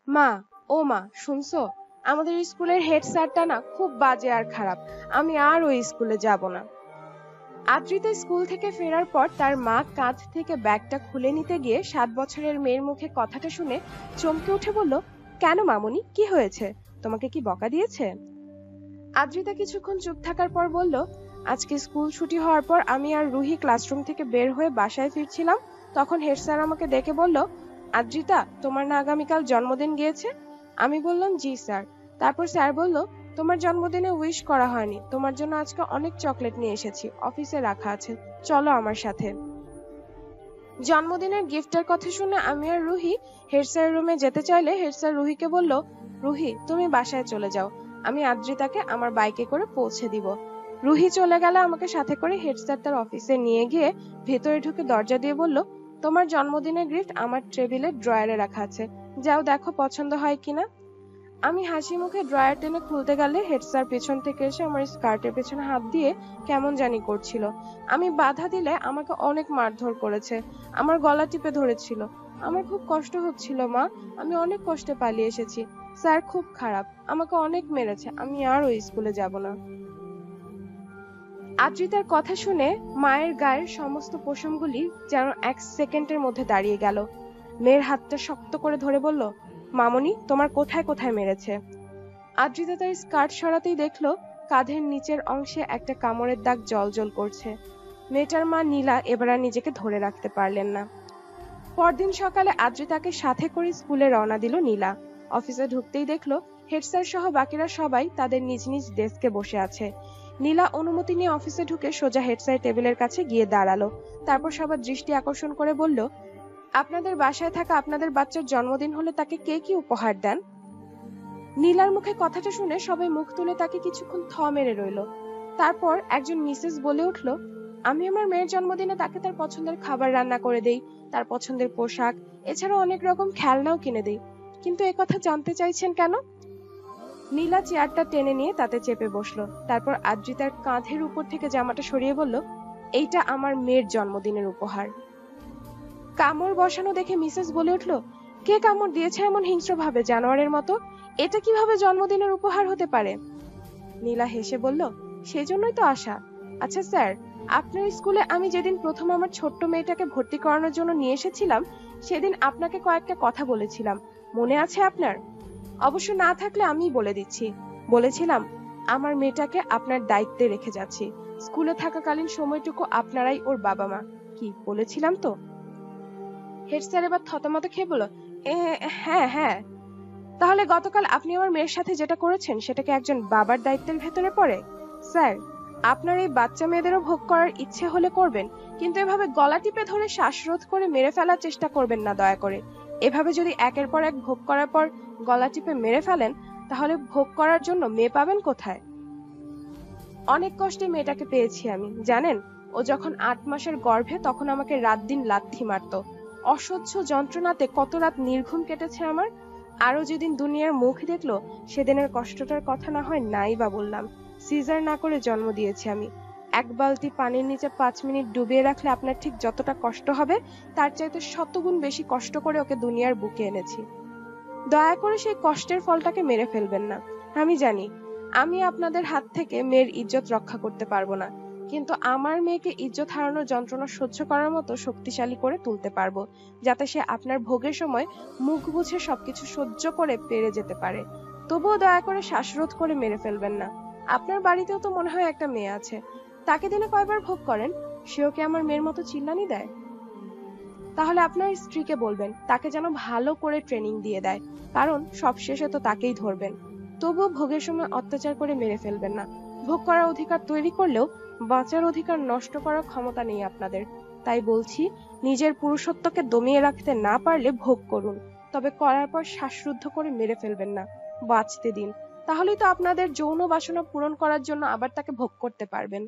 মা, ও মা, শুনছো? আমাদের স্কুলের হেড স্যারটা না খুব বাজে আর খারাপ। আমি আর ওই স্কুলে যাব না। আদ্রিতা স্কুল থেকে ফেরার পর তার মা কাঁধ থেকে ব্যাগটা খুলে নিতে গিয়ে 7 বছরের মেয়ের মুখে কথাটা শুনে চমকে উঠে বলল, কেন মামুনি, কি হয়েছে? তোমাকে কি বকা দিয়েছে? আদ্রিতা কিছুক্ষণ চুপ থাকার পর বলল, আজকে স্কুল ছুটি হওয়ার পর আমি আর রুহি ক্লাসরুম থেকে বের হয়ে বাসায় ফিরছিলাম। তখন হেড স্যার আমাকে ডেকে বলল, আদ্রিতা, তোমার না আগামীকাল জন্মদিন গিয়েছে? আমি বললাম, জি স্যার। তারপর স্যার বলল, তোমার জন্মদিনে উইশ করা হয়নি, তোমার জন্য আজকে অনেক চকলেট নিয়ে এসেছি, অফিসে রাখা আছে, চলো আমার সাথে। জন্মদিনের গিফটের কথা শুনে আমি আর রুহি হেড স্যারের রুমে যেতে চাইলে হেড স্যার রুহিকে বলল, রুহি, তুমি বাসায় চলে যাও, আমি আদ্রিতাকে আমার বাইকে করে পৌঁছে দিব। রুহি চলে গেলে আমাকে সাথে করে হেড স্যার তার অফিসে নিয়ে গিয়ে ভেতরে ঢুকে দরজা দিয়ে বলল, তোমার জন্মদিনের গিফট আমার টেবিলের ড্রয়ারে রাখা আছে, যাও দেখো পছন্দ হয় কিনা। আমি হাসি মুখে ড্রয়ার টেনে খুলতে গেলে হেড স্যার পেছন থেকে এসে আমার স্কার্টের পেছনে হাত দিয়ে কেমন জানি করছিল। আমি বাধা দিলে আমাকে অনেক মারধর করেছে, আমার গলা টিপে ধরেছিল। আমার খুব কষ্ট হচ্ছিল মা, আমি অনেক কষ্টে পালিয়ে এসেছি। স্যার খুব খারাপ, আমাকে অনেক মেরেছে, আমি আর ওই স্কুলে যাব না। আদ্রিতার কথা শুনে মায়ের গায়ের সমস্ত পশমগুলি যেন 1 সেকেন্ডের মধ্যে দাঁড়িয়ে গেল। মেয়ের হাতটা শক্ত করে ধরে বলল, মামনি, তোমার কোথায় কোথায় মেরেছে? আদ্রিতা তার স্কার্ট সরাতেই দেখলো কাঁধের নিচের অংশে একটা কামড়ের দাগ জ্বলজ্বল করছে। মেয়েটার মা নীলা এবার আর নিজেকে ধরে রাখতে পারলেন না। পরদিন সকালে আদ্রিতাকে সাথে করে স্কুলে রওনা দিল নীলা। অফিসে ঢুকতেই দেখলো হেড স্যার সহ বাকিরা সবাই তাদের নিজ নিজ ডেস্কে বসে আছে। নীলা অনুমতি নিয়ে অফিসে ঢুকে সোজা হেড স্যার টেবিলের কাছে গিয়ে দাঁড়ালো। তারপর সবার দৃষ্টি আকর্ষণ করে বলল, আপনাদের বাসায় থাকা আপনাদের বাচ্চার জন্মদিন হলে তাকে কে কি উপহার দেন? নীলার মুখে কথাটা শুনে সবাই মুখ তুলে তাকে কিছুক্ষণ থ মেরে রইল। তারপর একজন মিসেস বলে উঠল, আমি আমার মেয়ের জন্মদিনে তাকে তার পছন্দের খাবার রান্না করে দেই, তার পছন্দের পোশাক, এছাড়াও অনেক রকম খেলনাও কিনে দেই, কিন্তু একথা জানতে চাইছেন কেন? নীলা চেয়ারটা টেনে নিয়ে তাতে চেপে বসলো। তারপর আদ্রিতার কাঁধের উপর থেকে জামাটা সরিয়ে বলল, এইটা আমার মেয়ের জন্মদিনের উপহার। কামড় বসানো দেখে মিসেস বলে উঠল, কে কামড় দিয়েছে এমন হিংস্র ভাবে, জানোয়ারের মতো? এটা কিভাবে জন্মদিনের উপহার হতে পারে? নীলা হেসে বলল, সেজন্যই তো আশা। আচ্ছা স্যার, আপনার স্কুলে আমি যেদিন প্রথম আমার ছোট্ট মেয়েটাকে ভর্তি করানোর জন্য নিয়ে এসেছিলাম, সেদিন আপনাকে কয়েকটা কথা বলেছিলাম, মনে আছে আপনার? অবশ্য না থাকলে আমিই বলে দিচ্ছি। বলেছিলাম, আমার মেয়েটাকে আপনার দায়িত্বে রেখে যাচ্ছি, স্কুলে থাকাকালীন সময়টুকু আপনারাই ওর বাবা মা। কি বলেছিলাম তো? হেড স্যার এবার থতমত খেয়ে বলল, হ্যাঁ হ্যাঁ। তাহলে গতকাল আপনি আমার মেয়ের সাথে যেটা করেছেন সেটা কি একজন বাবার দায়িত্বের ভেতরে পড়ে? স্যার, আপনার এই বাচ্চা মেয়েদেরও ভোগ করার ইচ্ছে হলে করবেন, কিন্তু এভাবে গলা টিপে ধরে শ্বাসরোধ করে মেরে ফেলার চেষ্টা করবেন না দয়া করে। এভাবে যদি একের পর এক ভোগ করার পর গলা টিপে মেরে ফেলেন, তাহলে ভোগ করার জন্য মেয়ে পাবেন কোথায়? অনেক কষ্টে মেয়েটাকে পেয়েছি আমি, জানেন? ও যখন 8 মাসের গর্ভে তখন আমাকে রাত দিন লাথি মারতো। অসহ্য যন্ত্রণাতে কত রাত নির্ঘুম কেটেছে আমার। আরো যেদিন দুনিয়ার মুখ দেখলো সেদিনের কষ্টটার কথা না হয় নাই বা বললাম। সিজার না করে জন্ম দিয়েছি আমি। 1 বালতি পানির নিচে 5 মিনিট ডুবিয়ে রাখলে আপনার ঠিক যতটা কষ্ট হবে তার চাইতে 100 গুণ বেশি কষ্ট করে ওকে দুনিয়ার বুকে এনেছি। দয়া করে সেই কষ্টের ফলটাকে মেরে ফেলবেন না। আমি জানি আমি আপনাদের হাত থেকে মেয়ের ইজ্জত রক্ষা করতে পারবো না, কিন্তু আমার মেয়েকে ইজ্জত হারানোর যন্ত্রণা সহ্য করার মতো শক্তিশালী করে তুলতে পারবো, যাতে সে আপনার ভোগের সময় মুখ বুঝে সবকিছু সহ্য করে পেরে যেতে পারে। তবুও দয়া করে শ্বাসরোধ করে মেরে ফেলবেন না। আপনার বাড়িতেও তো মনে হয় একটা মেয়ে আছে, তাকে দিনে কয়বার ভোগ করেন? সেও কি আমার মেয়ের মতো চিল্লানি দেয়? তাহলে আপনার স্ত্রীকে বলবেন তাকে যেন ভালো করে ট্রেনিং দিয়ে দেয়, কারণ সবশেষে তো তাকেই ধরবেন। তবুও ভোগের সময় অত্যাচার করে মেরে ফেলবেন না। ভোগ করার অধিকার তৈরি করলেও বাঁচার অধিকার নষ্ট করার ক্ষমতা নেই আপনাদের। তাই বলছি, নিজের পুরুষত্বকে দমিয়ে রাখতে না পারলে ভোগ করুন, তবে করার পর শ্বাসরুদ্ধ করে মেরে ফেলবেন না, বাঁচতে দিন। তাহলেই তো আপনাদের যৌন বাসনা পূরণ করার জন্য আবার তাকে ভোগ করতে পারবেন।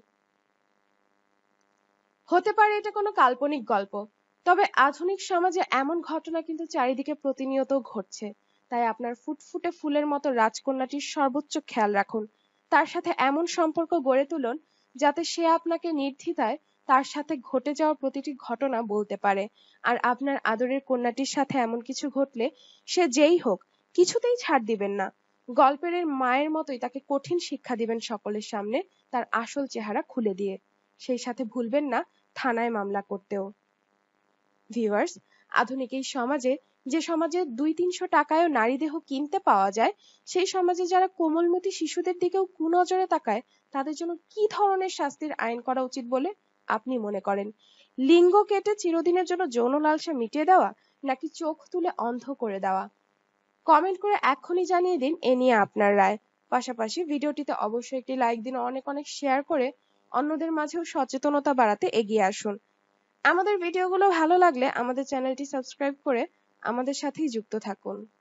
হতে পারে এটা কোনো কাল্পনিক গল্প, তবে আধুনিক সমাজে এমন ঘটনা কিন্তু চারিদিকে প্রতিনিয়ত ঘটছে। তাই আপনার ফুটফুটে ফুলের মতো রাজকন্যাটির সর্বোচ্চ খেয়াল রাখুন। তার সাথে এমন সম্পর্ক গড়ে তুলুন যাতে সে আপনাকে নির্দ্বিধায় তার সাথে ঘটে যাওয়া প্রতিটি ঘটনা বলতে পারে। আর আপনার আদরের কন্যাটির সাথে এমন কিছু ঘটলে সে যেই হোক, কিছুতেই ছাড় দিবেন না। গল্পের এর মায়ের মতোই তাকে কঠিন শিক্ষা দিবেন সকলের সামনে, তার আসল চেহারা খুলে দিয়ে। সেই সাথে ভুলবেন না থানায় মামলা করতেও। ভিউয়ার্স, আধুনিক এই সমাজে, যে সমাজে ২-৩০০ টাকায়ও নারী দেহ কিনতে পাওয়া যায়, সেই সমাজে যারা কোমলমতি শিশুদের দিকেও কুনজরে তাকায়, তাদের জন্য কি ধরনের শাস্তির আইন করা উচিত বলে আপনি মনে করেন? লিঙ্গ কেটে চিরদিনের জন্য যৌন লালসা মিটিয়ে দেওয়া, নাকি চোখ তুলে অন্ধ করে দেওয়া? কমেন্ট করে এক্ষুনি জানিয়ে দিন এ নিয়ে আপনার রায়। পাশাপাশি ভিডিওটিতে অবশ্যই একটি লাইক দিন, অনেক অনেক শেয়ার করে অন্যদের মাঝেও সচেতনতা বাড়াতে এগিয়ে আসুন। আমাদের ভিডিওগুলো ভালো লাগলে আমাদের চ্যানেলটি সাবস্ক্রাইব করে আমাদের সাথেই যুক্ত থাকুন।